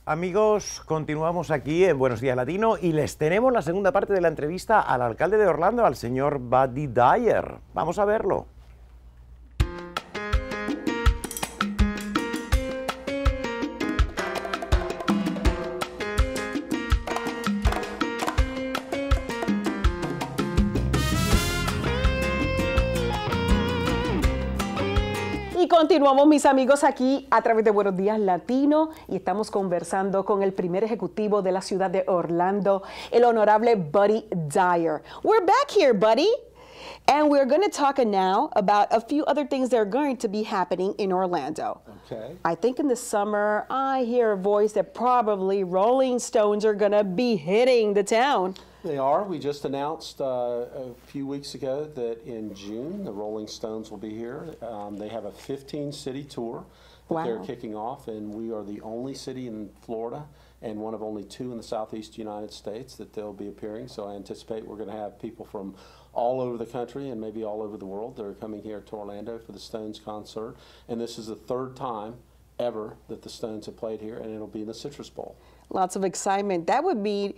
Amigos, continuamos aquí en Buenos Días Latino y les tenemos la segunda parte de la entrevista al alcalde de Orlando, al señor Buddy Dyer. Vamos a verlo. Y continuamos, mis amigos, aquí a través de Buenos Días Latino y estamos conversando con el primer ejecutivo de la ciudad de Orlando, el honorable Buddy Dyer. We're back here, Buddy, and we're going to talk now about a few other things that are going to be happening in Orlando. Okay. I think in the summer, I hear a voice that probably Rolling Stones are going to be hitting the town. They are. We just announced a few weeks ago that in June the Rolling Stones will be here. They have a 15-city tour that they're kicking off, and we are the only city in Florida and one of only two in the southeast United States that they'll be appearing. So I anticipate we're going to have people from all over the country and maybe all over the world that are coming here to Orlando for the Stones concert. And this is the third time ever that the Stones have played here, and it'll be in the Citrus Bowl. Lots of excitement. That would mean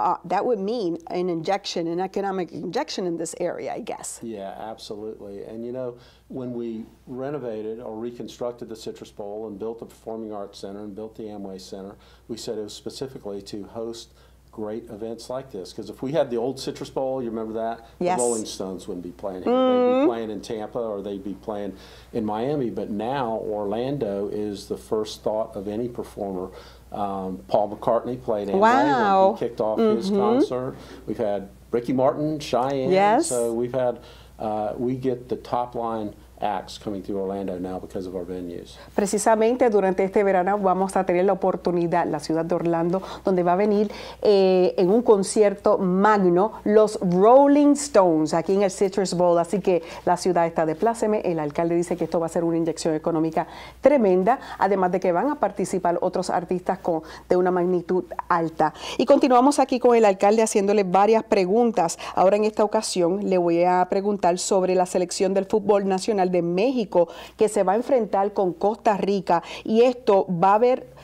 an injection, an economic injection in this area, I guess. Yeah, absolutely. And you know, when we renovated or reconstructed the Citrus Bowl and built the Performing Arts Center and built the Amway Center, we said it was specifically to host great events like this. Because if we had the old Citrus Bowl, you remember that? Yes. The Rolling Stones wouldn't be playing here. They'd be playing in Tampa or they'd be playing in Miami. But now Orlando is the first thought of any performer. Paul McCartney played Amway when he kicked off his concert. We've had Ricky Martin, Cheyenne. Yes. So we've had, we get the top line acts coming through Orlando now because of our venues. Precisamente durante este verano vamos a tener la oportunidad, la ciudad de Orlando, donde va a venir en un concierto magno los Rolling Stones aquí en el Citrus Bowl, así que la ciudad está de pláceme. El alcalde dice que esto va a ser una inyección económica tremenda, además de que van a participar otros artistas de una magnitud alta. Y continuamos aquí con el alcalde haciéndole varias preguntas. Ahora en esta ocasión le voy a preguntar sobre la selección del fútbol nacional de México que se va a enfrentar con Costa Rica, y esto va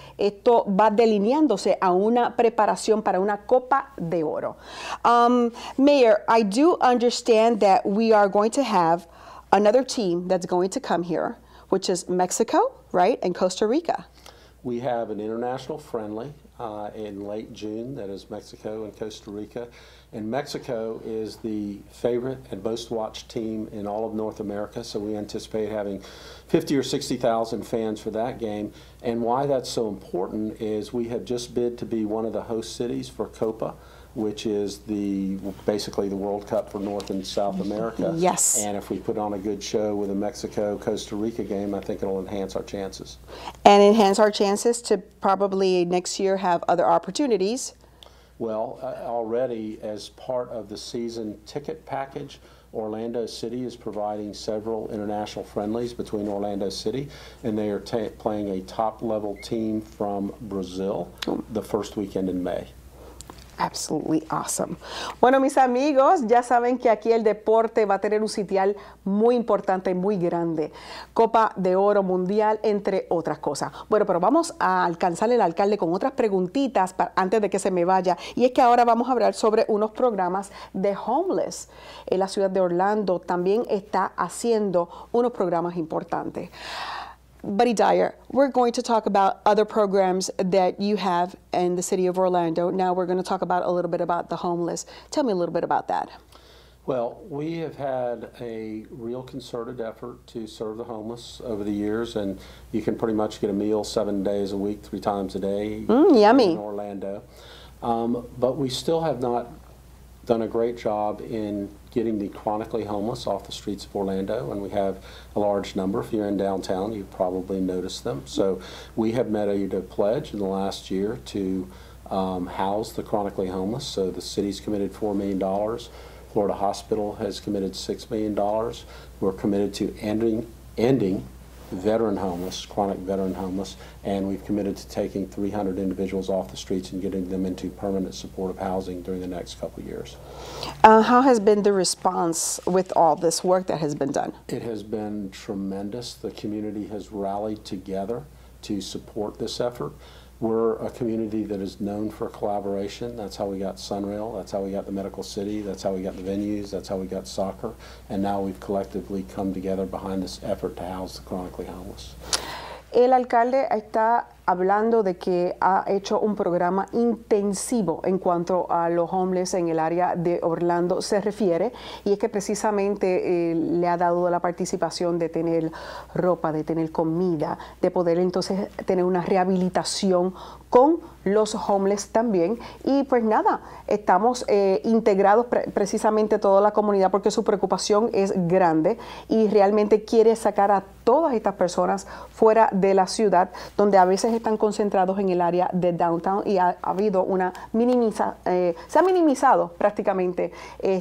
delineándose a una preparación para una Copa de Oro. Mayor, I do understand that we are going to have another team that's going to come here, which is Mexico, right, and Costa Rica. We have an international friendly in late June, that is Mexico and Costa Rica. And Mexico is the favorite and most watched team in all of North America, so we anticipate having 50 or 60,000 fans for that game. And why that's so important is we have just bid to be one of the host cities for Copa, which is basically the World Cup for North and South America. Yes. And if we put on a good show with a Mexico-Costa Rica game, I think it'll enhance our chances. And enhance our chances to probably next year have other opportunities. Well, already as part of the season ticket package, Orlando City is providing several international friendlies between Orlando City, and they are playing a top-level team from Brazil the first weekend in May. Absolutely awesome. Bueno, mis amigos, ya saben que aquí el deporte va a tener un sitial muy importante, muy grande. Copa de Oro Mundial, entre otras cosas. Bueno, pero vamos a alcanzarle al alcalde con otras preguntitas antes de que se me vaya. Y es que ahora vamos a hablar sobre unos programas de homeless. La ciudad de Orlando también está haciendo unos programas importantes. Buddy Dyer, we're going to talk about other programs that you have in the city of Orlando. Now we're going to talk about a little bit about the homeless. Tell me a little bit about that. Well, we have had a real concerted effort to serve the homeless over the years, and you can pretty much get a meal 7 days a week, 3 times a day yummy. in Orlando. But we still have not done a great job in getting the chronically homeless off the streets of Orlando, and we have a large number. If you're in downtown, you've probably noticed them. So we have made a pledge in the last year to house the chronically homeless. So the city's committed $4 million. Florida Hospital has committed $6 million. We're committed to ending veteran homeless, chronic veteran homeless, and we've committed to taking 300 individuals off the streets and getting them into permanent supportive housing during the next couple of years. How has been the response with all this work that has been done? It has been tremendous. The community has rallied together to support this effort. We're a community that is known for collaboration. That's how we got Sunrail, that's how we got the Medical City, that's how we got the venues, that's how we got soccer, and now we've collectively come together behind this effort to house the chronically homeless. El alcalde está hablando de que ha hecho un programa intensivo en cuanto a los homeless en el área de Orlando se refiere, y es que precisamente le ha dado la participación de tener ropa, de tener comida, de poder entonces tener una rehabilitación con los homeless también. Y pues nada, estamos integrados precisamente toda la comunidad porque su preocupación es grande y realmente quiere sacar a todas estas personas fuera de la ciudad, donde a veces están concentrados en el área de downtown, y ha habido una se ha minimizado prácticamente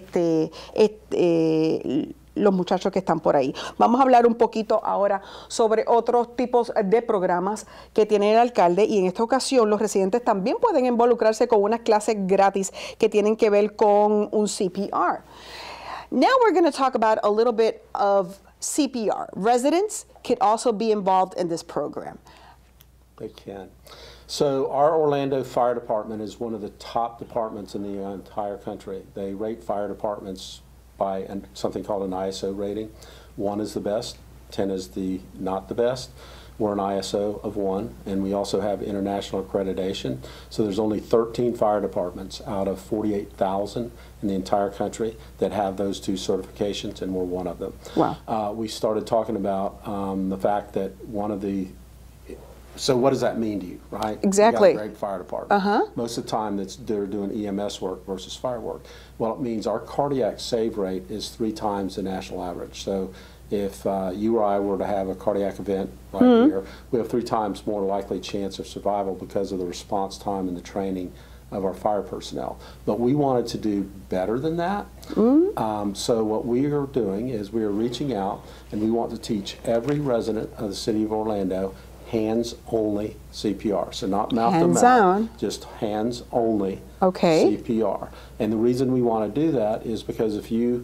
los muchachos que están por ahí. Vamos a hablar un poquito ahora sobre otros tipos de programas que tiene el alcalde, y en esta ocasión los residentes también pueden involucrarse con unas clases gratis que tienen que ver con un CPR. Now we're going to talk about a little bit of CPR. Residents could also be involved in this program. They can. So our Orlando Fire Department is one of the top departments in the entire country. They rate fire departments by something called an ISO rating. 1 is the best, 10 is not the best. We're an ISO of 1, and we also have international accreditation. So there's only 13 fire departments out of 48,000 in the entire country that have those 2 certifications, and we're one of them. Wow. We started talking about the fact that so what does that mean to you, right? Exactly. You got a great fire department. Most of the time they're doing EMS work versus fire work. Well, it means our cardiac save rate is 3 times the national average. So if you or I were to have a cardiac event right here, we have 3 times more likely chance of survival because of the response time and the training of our fire personnel. But we wanted to do better than that. So what we are doing is we are reaching out, and we want to teach every resident of the city of Orlando hands-only CPR. So not mouth-to-mouth, just hands-only CPR. And the reason we want to do that is because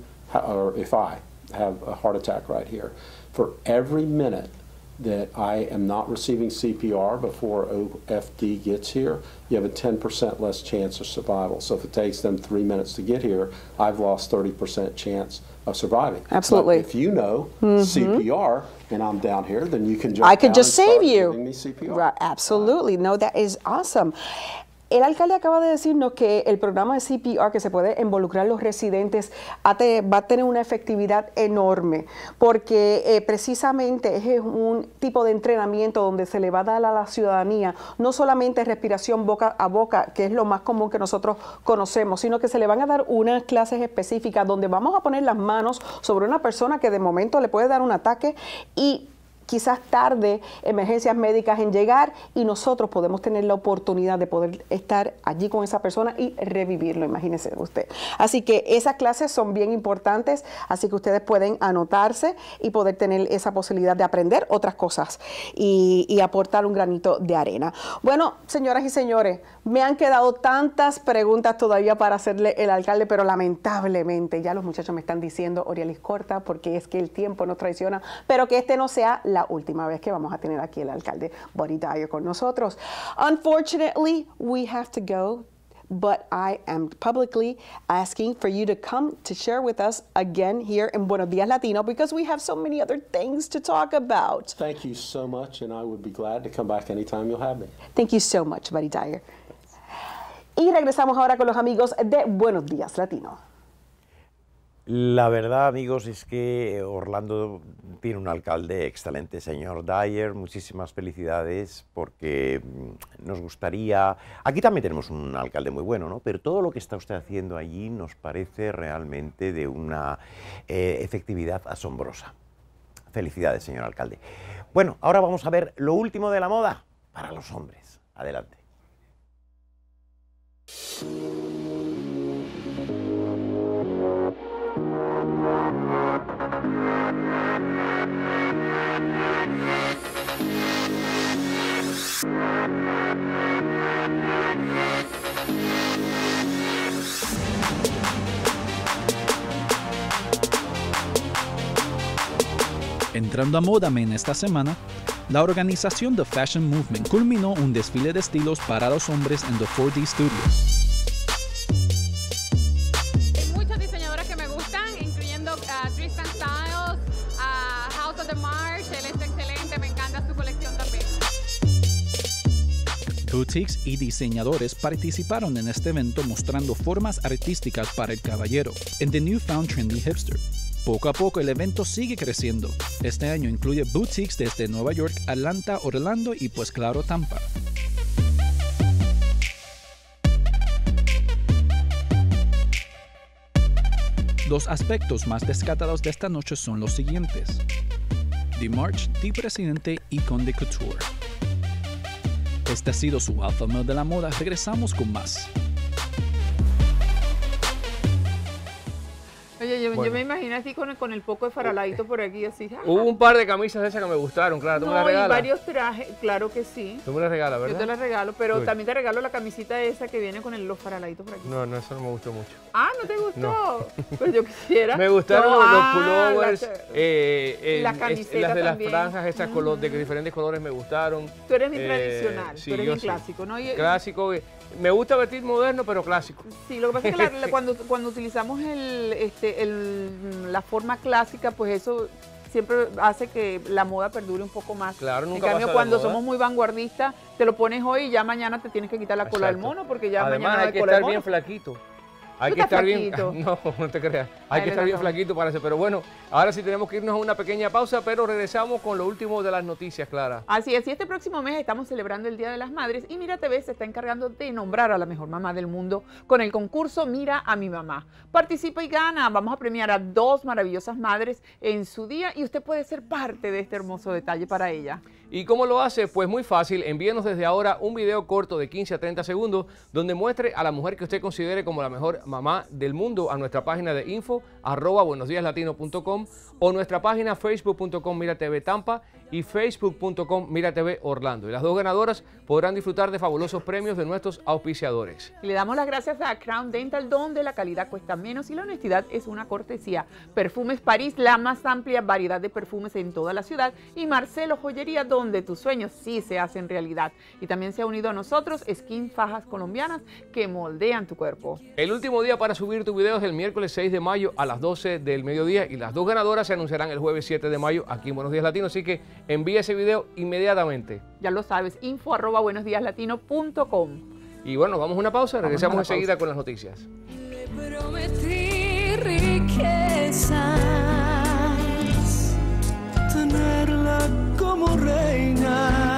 if I have a heart attack right here, for every minute that I am not receiving CPR before OFD gets here, you have a 10% less chance of survival. So if it takes them 3 minutes to get here, I've lost 30% chance of surviving. Absolutely. But if you know CPR and I'm down here, then you can jump I could down just and start save you. giving me CPR. Right, absolutely. No, that is awesome. El alcalde acaba de decirnos que el programa de CPR que se puede involucrar los residentes va a tener una efectividad enorme, porque precisamente es un tipo de entrenamiento donde se le va a dar a la ciudadanía no solamente respiración boca a boca, que es lo más común que nosotros conocemos, sino que se le van a dar unas clases específicas donde vamos a poner las manos sobre una persona que de momento le puede dar un ataque y quizás tarde emergencias médicas en llegar, y nosotros podemos tener la oportunidad de poder estar allí con esa persona y revivirlo, imagínese usted. Así que esas clases son bien importantes, así que ustedes pueden anotarse y poder tener esa posibilidad de aprender otras cosas y aportar un granito de arena. Bueno, señoras y señores, me han quedado tantas preguntas todavía para hacerle el alcalde, pero lamentablemente ya los muchachos me están diciendo, Orialis, corta, porque es que el tiempo nos traiciona, pero que este no sea la última vez que vamos a tener aquí el alcalde Buddy Dyer con nosotros. Unfortunately, we have to go, but I am publicly asking for you to come to share with us again here in Buenos Días Latino, because we have so many other things to talk about. Thank you so much, and I would be glad to come back anytime you'll have me. Thank you so much, Buddy Dyer. Y regresamos ahora con los amigos de Buenos Días Latino. La verdad, amigos, es que Orlando tiene un alcalde excelente, señor Dyer. Muchísimas felicidades, porque nos gustaría... Aquí también tenemos un alcalde muy bueno, ¿no? Pero todo lo que está usted haciendo allí nos parece realmente de una efectividad asombrosa. Felicidades, señor alcalde. Bueno, ahora vamos a ver lo último de la moda para los hombres. Adelante. Entrando a Modamen esta semana, La organización The Fashion Movement culminó un desfile de estilos para los hombres en The 4D Studio. Hay muchos diseñadores que me gustan, incluyendo Tristan Styles, House of the March, él es excelente, me encanta su colección también. Boutiques y diseñadores participaron en este evento mostrando formas artísticas para el caballero en The Newfound Trendy Hipster. Poco a poco el evento sigue creciendo. Este año incluye boutiques desde Nueva York, Atlanta, Orlando y pues claro Tampa. Los aspectos más destacados de esta noche son los siguientes: The March, The Presidente y Conde Couture. Este ha sido su Alpha Male de la moda. Regresamos con más. Oye, yo me imagino así con el poco de faraladito por aquí, así. Hubo un par de camisas de esas que me gustaron, claro. ¿Tú me las regalas? Y varios trajes, claro que sí. Tú me las regalas, ¿verdad? Yo te las regalo, pero Uy. también te regalo la camisita esa que viene con los faraladitos por aquí. No, eso no me gustó mucho. Ah, ¿no te gustó? No. Pues yo quisiera. Me gustaron No, los pullovers, las camisetas las de también. las franjas, esas de diferentes colores me gustaron. Tú eres bien tradicional, sí, tú eres yo bien sí. clásico, ¿no? Clásico. Me gusta vestir moderno, pero clásico. Sí, lo que pasa es que cuando utilizamos la forma clásica, pues eso siempre hace que la moda perdure un poco más. Claro, nunca en cambio, pasa de cuando moda. somos muy vanguardistas, te lo pones hoy y ya mañana te tienes que quitar la cola del Exacto. mono, porque ya Además, mañana hay no que cola del estar mono. bien flaquito. Hay Tú que estás estar bien. flaquito. No te creas. Hay Ay, que estar bien verdad. flaquito para eso. Pero bueno, ahora sí tenemos que irnos a una pequeña pausa, pero regresamos con lo último de las noticias, Clara. Así es, y este próximo mes estamos celebrando el Día de las Madres y Mira TV se está encargando de nombrar a la mejor mamá del mundo con el concurso Mira a mi mamá. Participa y gana. Vamos a premiar a 2 maravillosas madres en su día y usted puede ser parte de este hermoso detalle para ella. ¿Y cómo lo hace? Pues muy fácil, envíenos desde ahora un video corto de 15 a 30 segundos donde muestre a la mujer que usted considere como la mejor mamá del mundo a nuestra página de info@buenosdiaslatino.com o nuestra página facebook.com Mira TV Tampa y facebook.com Mira TV Orlando. Y las 2 ganadoras podrán disfrutar de fabulosos premios de nuestros auspiciadores. Y le damos las gracias a Crown Dental, donde la calidad cuesta menos y la honestidad es una cortesía. Perfumes París, la más amplia variedad de perfumes en toda la ciudad. Y Marcelo Joyería, donde tus sueños sí se hacen realidad. Y también se ha unido a nosotros Skin Fajas Colombianas que moldean tu cuerpo. El último día para subir tu video es el miércoles 6 de mayo a las 12 del mediodía y las 2 ganadoras se anunciarán el jueves 7 de mayo aquí en Buenos Días Latino, así que envía ese video inmediatamente. Ya lo sabes, info@buenosdiaslatino.com. Y bueno, vamos a una pausa, regresamos Vamos a la enseguida pausa. con las noticias. Le prometí riquezas, tenerla como reina.